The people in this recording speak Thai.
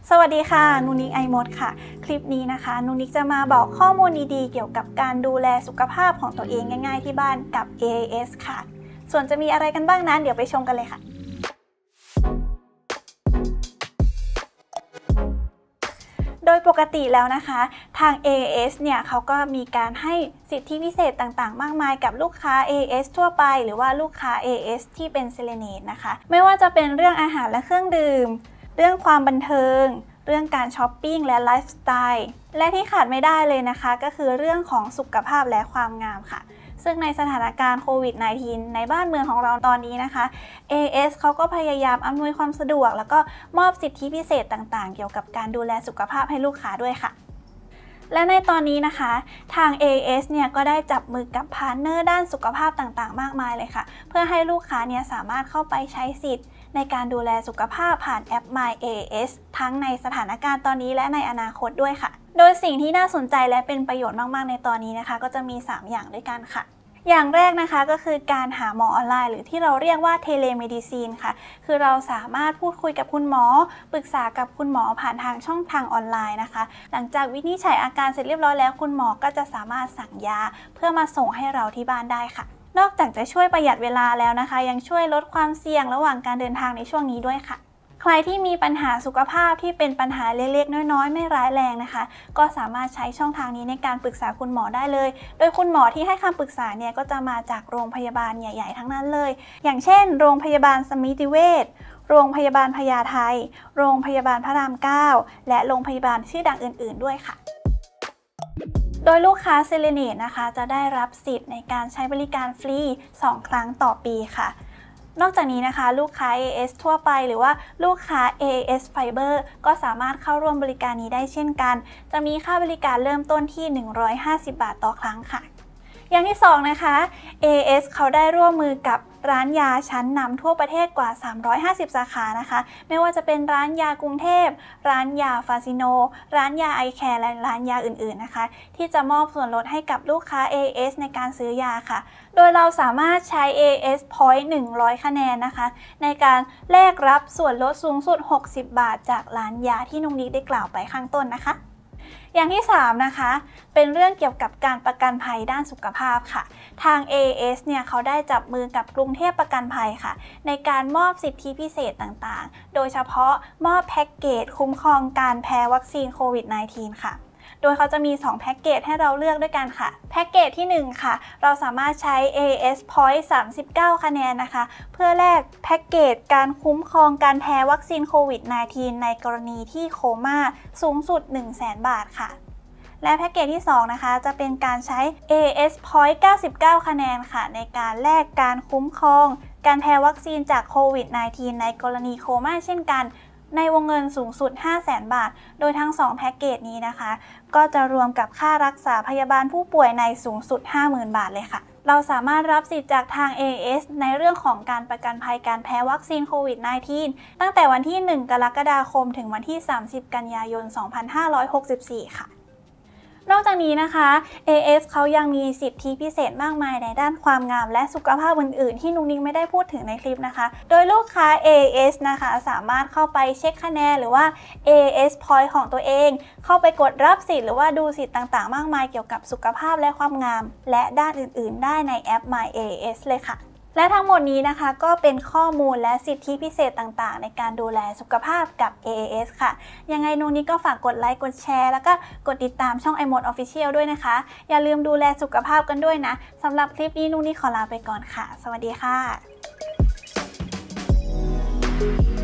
สวัสดีค่ะนุนิกไอมดค่ะคลิปนี้นะคะนุนิกจะมาบอกข้อมูลดีๆเกี่ยวกับการดูแลสุขภาพของตัวเองง่ายๆที่บ้านกับ AAS ค่ะส่วนจะมีอะไรกันบ้างนั้นเดี๋ยวไปชมกันเลยค่ะโดยปกติแล้วนะคะทาง AAS เนี่ยเขาก็มีการให้สิทธิพิเศษต่างๆมากมายกับลูกค้า AAS ทั่วไปหรือว่าลูกค้า AAS ที่เป็นเซเลเนตนะคะไม่ว่าจะเป็นเรื่องอาหารและเครื่องดื่มเรื่องความบันเทิงเรื่องการช้อปปิ้งและไลฟ์สไตล์และที่ขาดไม่ได้เลยนะคะก็คือเรื่องของสุขภาพและความงามค่ะซึ่งในสถานการณ์โควิด -19 ในบ้านเมืองของเราตอนนี้นะคะ AAS เขาก็พยายามอำนวยความสะดวกแล้วก็มอบสิทธิพิเศษต่างๆเกี่ยวกับการดูแลสุขภาพให้ลูกค้าด้วยค่ะและในตอนนี้นะคะทาง AAS เนี่ยก็ได้จับมือกับพาร์ทเนอร์ด้านสุขภาพต่างๆมากมายเลยค่ะเพื่อให้ลูกค้าเนี่ยสามารถเข้าไปใช้สิทธิ์ในการดูแลสุขภาพผ่านแอป My AAS ทั้งในสถานการณ์ตอนนี้และในอนาคตด้วยค่ะโดยสิ่งที่น่าสนใจและเป็นประโยชน์มากๆในตอนนี้นะคะก็จะมี3อย่างด้วยกันค่ะอย่างแรกนะคะก็คือการหาหมอออนไลน์หรือที่เราเรียกว่าเทเลเมดิซีนค่ะคือเราสามารถพูดคุยกับคุณหมอปรึกษากับคุณหมอผ่านทางช่องทางออนไลน์นะคะหลังจากวินิจฉัยอาการเสร็จเรียบร้อยแล้วคุณหมอก็จะสามารถสั่งยาเพื่อมาส่งให้เราที่บ้านได้ค่ะนอกจากจะช่วยประหยัดเวลาแล้วนะคะยังช่วยลดความเสี่ยงระหว่างการเดินทางในช่วงนี้ด้วยค่ะใครที่มีปัญหาสุขภาพที่เป็นปัญหาเล็กๆน้อยๆไม่ร้ายแรงนะคะก็สามารถใช้ช่องทางนี้ในการปรึกษาคุณหมอได้เลยโดยคุณหมอที่ให้คำปรึกษาเนี่ยก็จะมาจากโรงพยาบาลใหญ่ๆทั้งนั้นเลยอย่างเช่นโรงพยาบาลสมิติเวชโรงพยาบาลพญาไทโรงพยาบาลพระราม 9และโรงพยาบาลชื่อดังอื่นๆด้วยค่ะโดยลูกค้าเซเลเนตนะคะจะได้รับสิทธิ์ในการใช้บริการฟรี2 ครั้งต่อปีค่ะนอกจากนี้นะคะลูกค้า AAS ทั่วไปหรือว่าลูกค้า AAS Fiber ก็สามารถเข้าร่วมบริการนี้ได้เช่นกันจะมีค่าบริการเริ่มต้นที่150 บาทต่อครั้งค่ะอย่างที่2นะคะ AAS เขาได้ร่วมมือกับร้านยาชั้นนำทั่วประเทศกว่า350 สาขานะคะไม่ว่าจะเป็นร้านยากรุงเทพร้านยาฟาซิโนร้านยาไอแคร์และร้านยาอื่นๆนะคะที่จะมอบส่วนลดให้กับลูกค้า AAS ในการซื้อยาค่ะโดยเราสามารถใช้ AAS Point 100 คะแนนนะคะในการแลกรับส่วนลดสูงสุด60 บาทจากร้านยาที่นุ้งนิกได้กล่าวไปข้างต้นนะคะอย่างที่3นะคะเป็นเรื่องเกี่ยวกับการประกันภัยด้านสุขภาพค่ะทาง AAS เนี่ยเขาได้จับมือกับกรุงเทพประกันภัยค่ะในการมอบสิทธิพิเศษต่างๆโดยเฉพาะมอบแพ็กเกจคุ้มครองการแพ้วัคซีนโควิด -19 ค่ะโดยเขาจะมี2แพ็กเกจให้เราเลือกด้วยกันค่ะแพ็กเกจที่1ค่ะเราสามารถใช้ AAS Point 39 คะแนนนะคะเพื่อแลกแพ็กเกจการคุ้มครองการแพ้วัคซีนโควิด -19 ในกรณีที่โคม่าสูงสุด 100,000 บาทค่ะและแพ็กเกจที่2นะคะจะเป็นการใช้ AAS Point 99 คะแนนค่ะในการแลกการคุ้มครองการแพ้วัคซีนจากโควิด -19 ในกรณีโคม่าเช่นกันในวงเงินสูงสุด 500,000 บาทโดยทั้ง2แพ็กเกจนี้นะคะก็จะรวมกับค่ารักษาพยาบาลผู้ป่วยในสูงสุด 50,000 บาทเลยค่ะเราสามารถรับสิทธิ์จากทาง AAS ในเรื่องของการประกันภัยการแพ้วัคซีนโควิด -19 ตั้งแต่วันที่ 1 กรกฎาคมถึงวันที่ 30 กันยายน 2564 ค่ะนอกจากนี้นะคะ AAS เขายังมีสิทธิพิเศษมากมายในด้านความงามและสุขภาพอื่นๆที่นุ้งนิ้งไม่ได้พูดถึงในคลิปนะคะโดยลูกค้า AAS นะคะสามารถเข้าไปเช็คคะแนนหรือว่า AAS Point ของตัวเองเข้าไปกดรับสิทธิ์หรือว่าดูสิทธิ์ต่างๆมากมายเกี่ยวกับสุขภาพและความงามและด้านอื่นๆได้ในแอป My AAS เลยค่ะและทั้งหมดนี้นะคะก็เป็นข้อมูลและสิทธิพิเศษต่างๆในการดูแลสุขภาพกับ AAS ค่ะยังไงนุ้งนิ้งก็ฝากกดไลค์กดแชร์แล้วก็กดติดตามช่อง iMode Official ด้วยนะคะอย่าลืมดูแลสุขภาพกันด้วยนะสำหรับคลิปนี้นุ้งนิ้งขอลาไปก่อนค่ะสวัสดีค่ะ